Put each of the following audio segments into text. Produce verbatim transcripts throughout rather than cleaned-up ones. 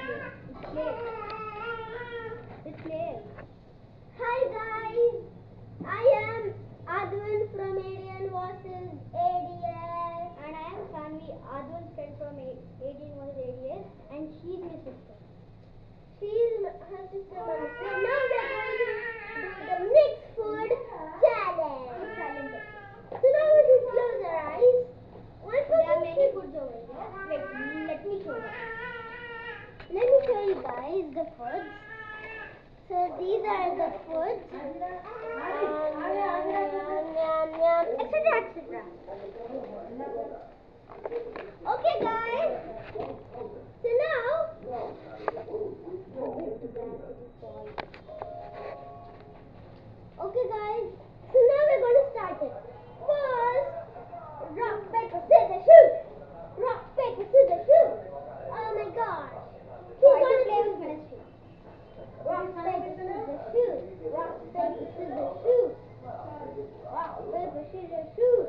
It's play. Hi guys, I am Adwan from Adrian versus A D S, and I am Sanvi, Adwan's friend from Adrian versus A D S, and she's my sister. She's her sister. So now we are going to do the mixed food challenge. challenge. So now we should close our eyes. One there are many foods over here. Wait, let me show you. Let me show you guys the foods. So these are the foods, um, yum, yum, yum, et cetera et cetera. Okay guys, so now, okay guys, so now we're going to start it. First, rock, paper, scissors, shoot! Rock, paper, scissors, shoot! Oh my gosh. Who's going to play with ministry? Rock, paper, scissors, shoot. Rock, paper, scissors, shoot. Rock, paper, scissors, shoot.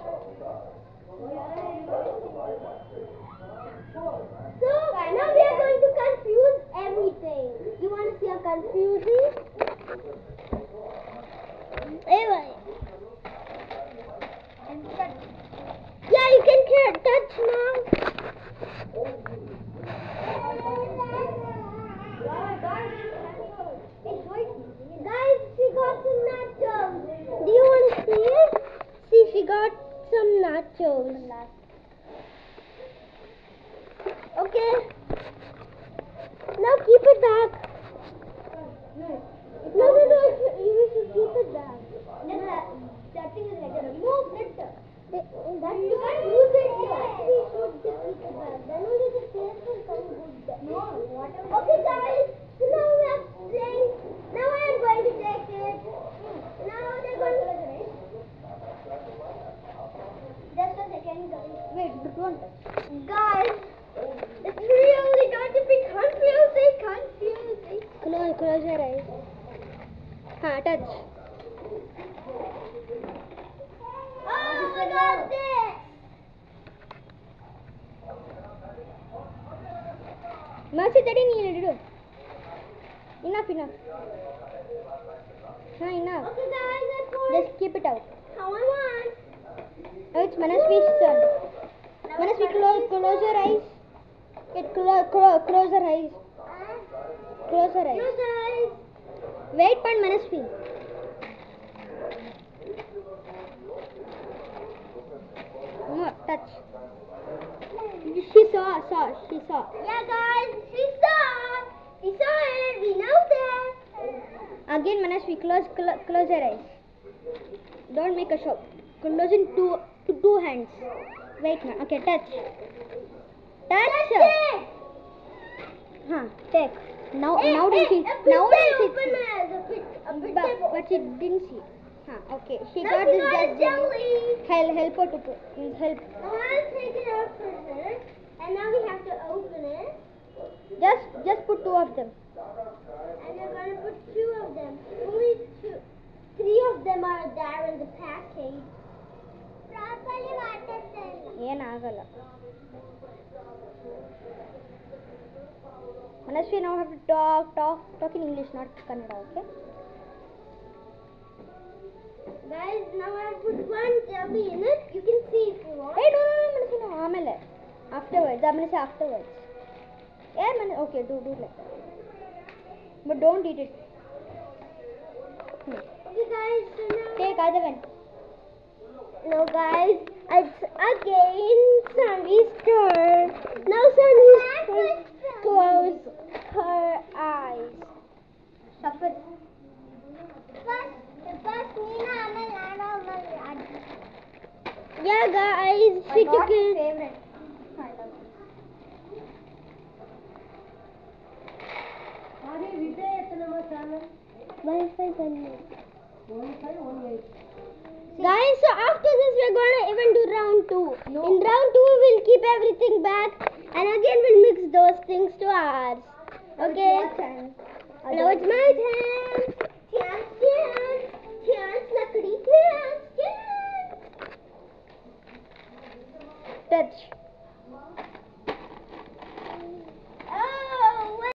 So, now we are going to confuse everything. You want to see how confusing? Anyway. Yeah, you can touch now. Guys, she got some nachos. Do you want to see it? See, she got some nachos. Okay. Now keep it back. No, no, no. You should keep it back. That, that thing is like that. Move it. That, you can't use it. We should keep it back. Then only the taste will come good. No, whatever. Okay, guys. So now we are playing. Now I am going to take it. Now they're going to close it. Just a second, guys. Wait, don't touch. Guys, it's really going to be confusing, confusing. Close, close your eyes. Ha, touch. Oh, I got this. Mercy, that you need to do. Enough, enough. Ha, enough. Okay, guys, that's all. Just keep it out. How I want. Now it's Manasvi's turn. Manasvi, close, close your eyes. Get close, close, close your eyes. Close your eyes. Close your eyes. Wait for Manasvi. No, touch. She saw, saw, she saw. Yeah, guys, she saw. She saw it. We know that. Again, Manasvi, close, close, close your eyes. Don't make a show. Close in two, two, two hands. Wait, now. Okay, touch. Touch. Touch. Huh, take. Now, hey, now hey, did she? Now did she? Open a bit, a bit but, but she didn't see. Huh, okay. She now got she this got just help, help her to put. Help. I want to take it out for her, and now we have to open it. Just, just put two of them. And we're going to put two of them. Only two. Three of them are there in the package. Properly water. Yen agala. Manasvi, now have to talk, talk, talk in English, not Kannada, okay? Guys, now I have put one jelly in it. You can see if you want. Hey, no, no, no, Manasvi, no, amele. Afterwards, I'm going to say afterwards. Yeah, man, okay, do, do like that. But don't eat it. Hmm. Okay, guys, so now. Take other one. No, guys, it's again Sanvi's turn. Now Sanvi's turn. Close her eyes. Suffer. Yeah, guys, she took it. Favorite. Guys, so after this we are going to even do round two. No. In round two we will keep everything back and again we'll mix those things to ours. Okay? Now it's my turn. Chance, chance, chance, luckily chance, chance. Touch.